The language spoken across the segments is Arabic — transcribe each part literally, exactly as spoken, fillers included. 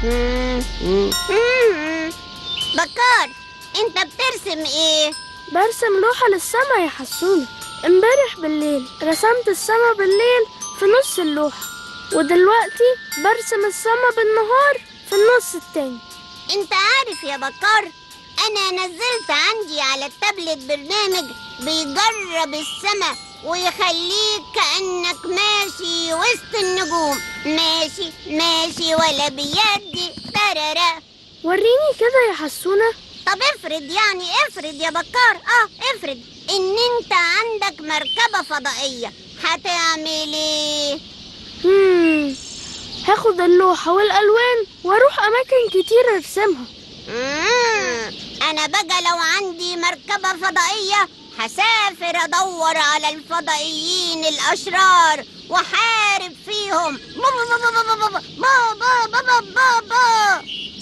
بكار، انت بترسم ايه؟ برسم لوحة للسما يا حسونة. امبارح بالليل رسمت السما بالليل في نص اللوحة، ودلوقتي برسم السما بالنهار في النص التاني. انت عارف يا بكار، انا نزلت عندي على التابلت برنامج بيجرب السما ويخليك كأنك ماشي وسط النجوم، ماشي ماشي ولا بيدي ترارا. وريني كده يا حسونة. طب افرض يعني افرض يا بكار اه افرض ان انت عندك مركبة فضائية، هتعمل ايه؟ مم. هاخد اللوحة والألوان واروح أماكن كتير أرسمها. مم. انا بقى لو عندي مركبة فضائية هسافر ادور على الفضائيين الاشرار وحارب فيهم. بابا بابا بابا بابا بابا بابا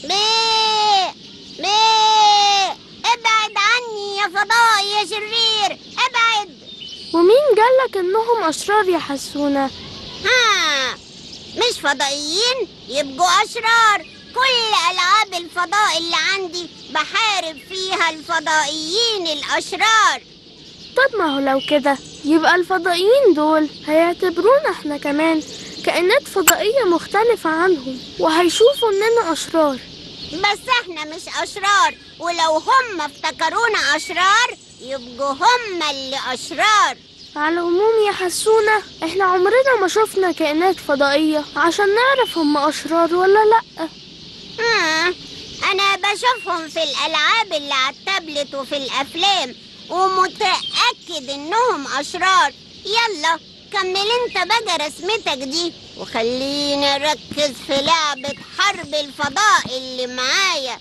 ليه ليه ابعد عني يا فضائي يا شرير، ابعد. ومين قالك انهم اشرار يا حسونة؟ ها، مش فضائيين يبقوا اشرار. كل العاب الفضاء اللي عندي بحارب فيها الفضائيين الاشرار. طب ما هو لو كده يبقى الفضائيين دول هيعتبرونا احنا كمان كائنات فضائية مختلفة عنهم، وهيشوفوا اننا اشرار. بس احنا مش اشرار، ولو هم افتكرونا اشرار يبقوا هم اللي اشرار. على العموم يا حسونة، احنا عمرنا ما شفنا كائنات فضائية عشان نعرف هم اشرار ولا لأ. آه. انا بشوفهم في الالعاب اللي على التابلت وفي الافلام ومتأكد انهم اشرار. يلا كمل انت بقى رسمتك دي وخليني اركز في لعبة حرب الفضاء اللي معايا.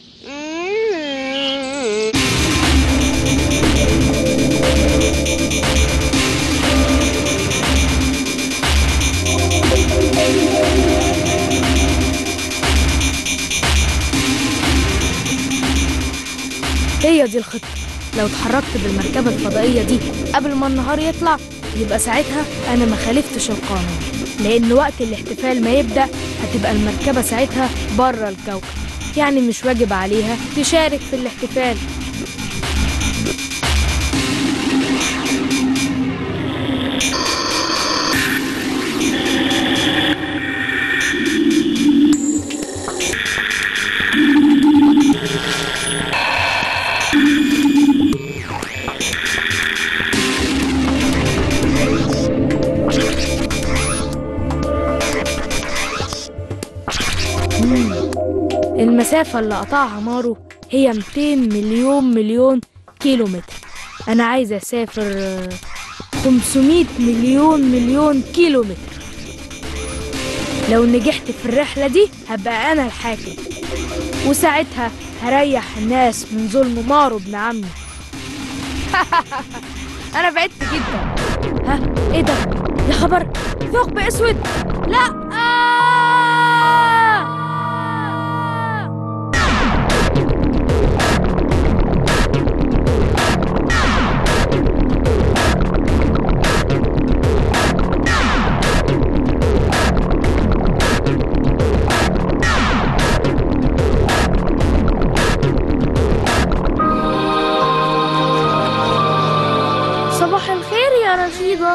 هي دي الخطة. لو اتحركت بالمركبة الفضائية دي قبل ما النهار يطلع يبقى ساعتها أنا ما خالفتش القانون، لأن وقت الاحتفال ما يبدأ هتبقى المركبة ساعتها بره الكوكب، يعني مش واجب عليها تشارك في الاحتفال. المسافة اللي قطعها مارو هي مئتين مليون مليون كيلو متر. أنا عايزة أسافر خمسمائة مليون مليون كيلو متر. لو نجحت في الرحلة دي هبقى أنا الحاكم، وساعتها هريح الناس من ظلم مارو ابن عمي. أنا بعدت جدا. ها إيه ده؟ يا خبر، ثقب أسود! لأ! صباح الخير يا رشيدة.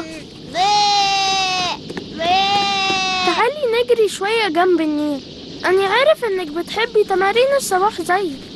تعالي نجري شوية جنب النيل. أنا عارف إنك بتحبي تمارين الصباح زيي.